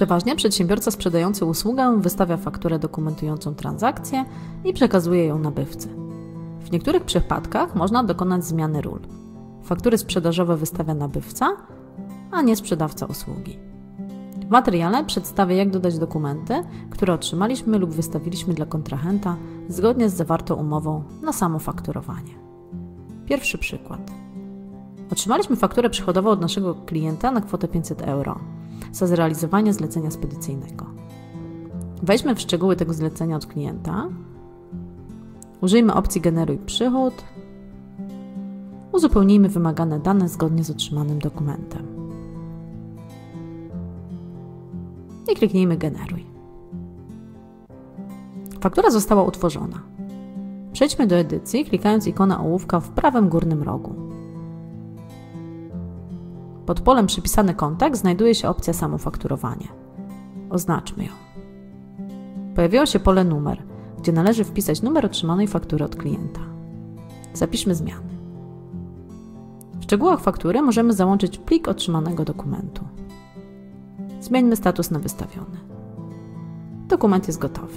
Przeważnie przedsiębiorca sprzedający usługę wystawia fakturę dokumentującą transakcję i przekazuje ją nabywcy. W niektórych przypadkach można dokonać zmiany ról. Faktury sprzedażowe wystawia nabywca, a nie sprzedawca usługi. W materiale przedstawię, jak dodać dokumenty, które otrzymaliśmy lub wystawiliśmy dla kontrahenta zgodnie z zawartą umową na samo fakturowanie. Pierwszy przykład. Otrzymaliśmy fakturę przychodową od naszego klienta na kwotę 500 € za zrealizowanie zlecenia spedycyjnego. Wejdźmy w szczegóły tego zlecenia od klienta. Użyjmy opcji Generuj przychód. Uzupełnijmy wymagane dane zgodnie z otrzymanym dokumentem. I kliknijmy Generuj. Faktura została utworzona. Przejdźmy do edycji, klikając ikonę ołówka w prawym górnym rogu. Pod polem Przypisany kontakt znajduje się opcja Samofakturowanie. Oznaczmy ją. Pojawiło się pole Numer, gdzie należy wpisać numer otrzymanej faktury od klienta. Zapiszmy zmiany. W szczegółach faktury możemy załączyć plik otrzymanego dokumentu. Zmieńmy status na wystawiony. Dokument jest gotowy.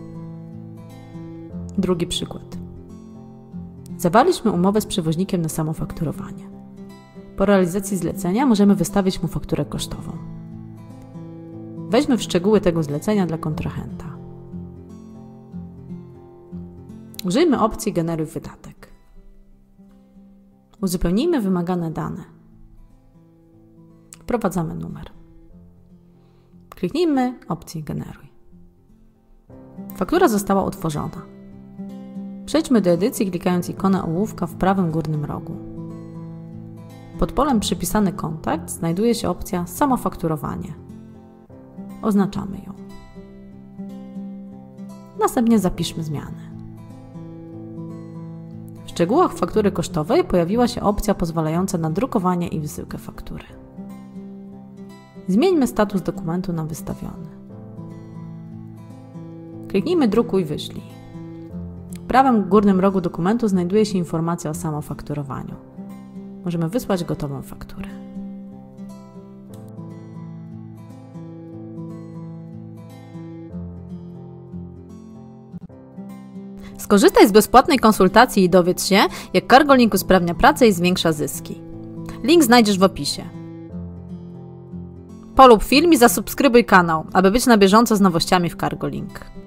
Drugi przykład. Zawarliśmy umowę z przewoźnikiem na samofakturowanie. Po realizacji zlecenia możemy wystawić mu fakturę kosztową. Wejdźmy w szczegóły tego zlecenia dla kontrahenta. Użyjmy opcji Generuj wydatek. Uzupełnijmy wymagane dane. Wprowadzamy numer. Kliknijmy opcję Generuj. Faktura została utworzona. Przejdźmy do edycji, klikając ikonę ołówka w prawym górnym rogu. Pod polem Przypisany kontakt znajduje się opcja Samofakturowanie. Oznaczamy ją. Następnie zapiszmy zmiany. W szczegółach faktury kosztowej pojawiła się opcja pozwalająca na drukowanie i wysyłkę faktury. Zmieńmy status dokumentu na wystawiony. Kliknijmy Drukuj, wyślij. W prawym górnym rogu dokumentu znajduje się informacja o samofakturowaniu. Możemy wysłać gotową fakturę. Skorzystaj z bezpłatnej konsultacji i dowiedz się, jak Cargolink usprawnia pracę i zwiększa zyski. Link znajdziesz w opisie. Polub film i zasubskrybuj kanał, aby być na bieżąco z nowościami w Cargolink.